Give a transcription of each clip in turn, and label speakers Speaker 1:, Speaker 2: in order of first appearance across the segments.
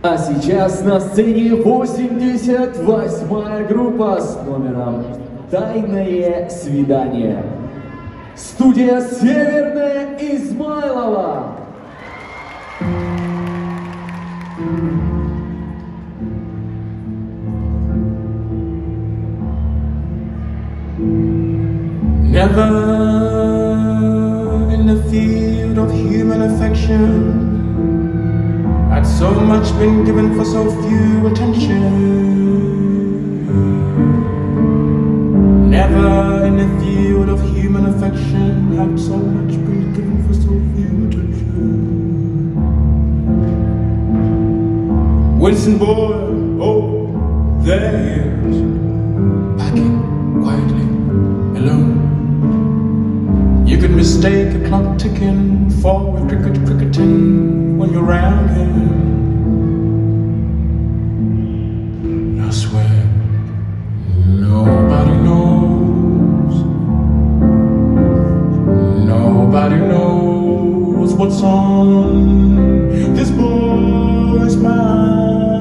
Speaker 1: А сейчас на сцене 88-я группа с номером «Тайное свидание». Студия «Северная» Измайлова.
Speaker 2: Never in the field of human affection had so much been given for so few attention. Never in the field of human affection had so much been given for so few attention. Winston Boyle, oh, there he is, packing quietly, alone. You could mistake a clock ticking for a cricket cricketing when you're around him. I swear, nobody knows. Nobody knows what's on this boy's mind.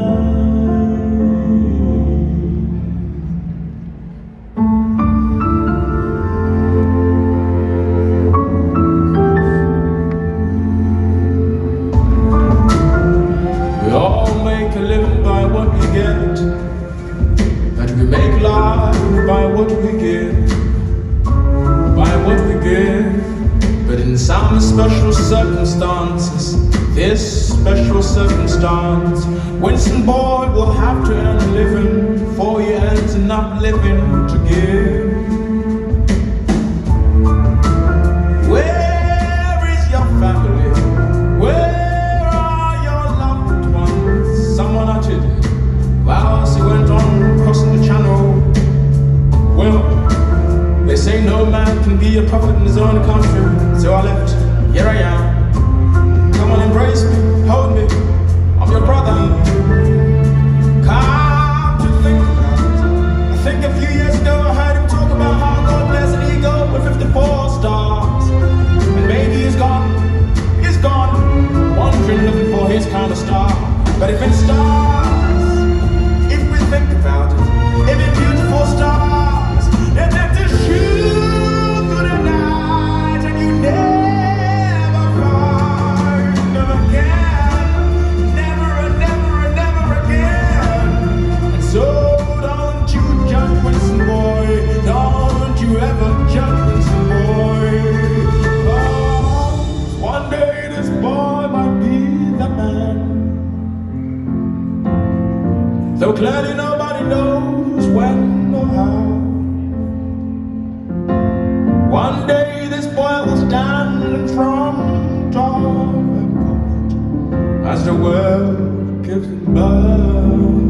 Speaker 2: By what we give, by what we give. But in some special circumstances, this special circumstance, Winston Boyle will have to earn a living, 4 years enough living to give. Where is your family? Where are your loved ones? Someone uttered whilst he went on crossing the channel. Well, they say no man can be a prophet in his own country, so I left. Here I am. Come on, embrace me, hold me. I'm your brother. Come to think about it. I think a few years ago I heard him talk about how God bless an eagle with 54 stars. And maybe he's gone, wandering looking for his kind of star. But if it's stars, if we think about it, if it's beautiful stars, and let the shoot through the night, and you never find them again, never and never and never again. And so don't you judge Winston Boy, don't you ever judge Winston Boy. Oh, one day this boy might be the man, though clearly nobody knows when or how. One day this boy will stand in front of a court as the world gives him birth.